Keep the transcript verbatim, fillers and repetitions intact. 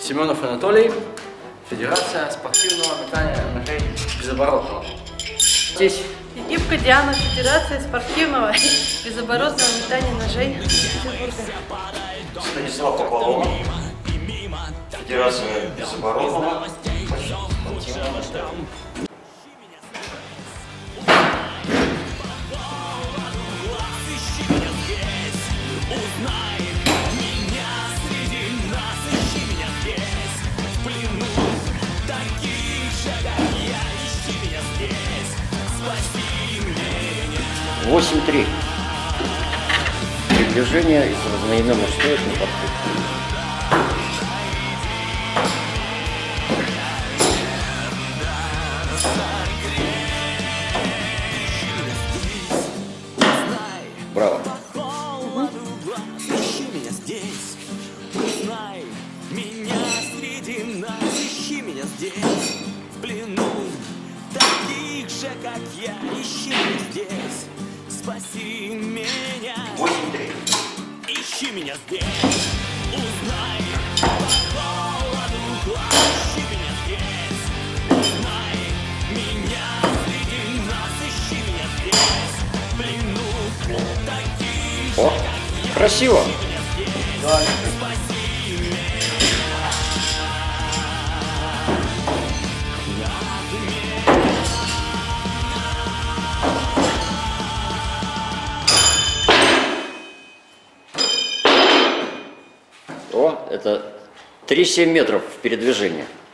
Семенов Анатолий, Федерация спортивного метания ножей безоборотного. Здесь Египка Диана, Федерация спортивного безоборотного метания ножей Петербурга. Станислав Аполлонов, Федерация безоборотного спортивного метания. восемь три. Приближение из разноименных стоек на подход. Браво. Ищи меня здесь, узнай меня среди нас, ищи меня здесь, в плену таких же, как я, ищи меня здесь, спаси меня. восемь три. Ищи меня здесь, узнай по холоду глаз, ищи меня здесь, узнай меня среди нас, ищи меня здесь, в плену таких же, О, красиво. да, О, это три-семь метров в передвижении.